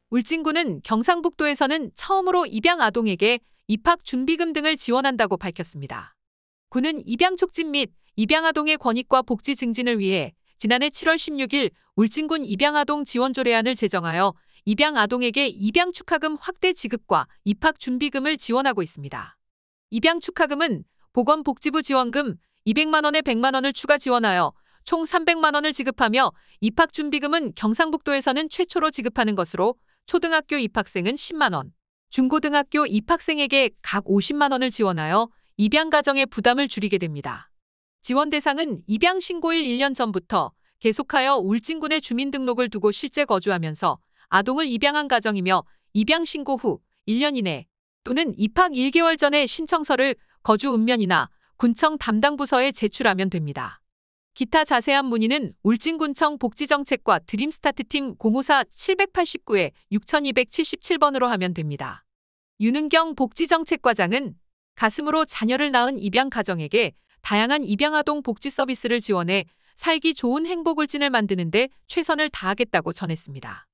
울진군은 경상북도에서는 처음으로 입양 아동에게 입학 준비금 등을 지원한다고 밝혔습니다. 군은 입양 촉진 및 입양 아동의 권익과 복지 증진을 위해 지난해 7월 16일 울진군 입양 아동 지원 조례안을 제정하여 입양 아동에게 입양 축하금 확대 지급과 입학 준비금을 지원하고 있습니다. 입양 축하금은 보건복지부 지원금 200만 원에 100만 원을 추가 지원하여 총 300만 원을 지급하며 입학 준비금은 경상북도에서는 최초로 지급하는 것으로 초등학교 입학생은 10만 원, 중고등학교 입학생에게 각 50만 원을 지원하여 입양 가정의 부담을 줄이게 됩니다. 지원 대상은 입양 신고일 1년 전부터 계속하여 울진군에 주민등록을 두고 실제 거주하면서 아동을 입양한 가정이며 입양 신고 후 1년 이내 또는 입학 1개월 전에 신청서를 거주 읍면이나 군청 담당 부서에 제출하면 됩니다. 기타 자세한 문의는 울진군청 복지정책과 드림스타트팀 054-789-6277번으로 하면 됩니다. 윤은경 복지정책과장은 가슴으로 자녀를 낳은 입양 가정에게 다양한 입양 아동 복지 서비스를 지원해 살기 좋은 행복 울진을 만드는 데 최선을 다하겠다고 전했습니다.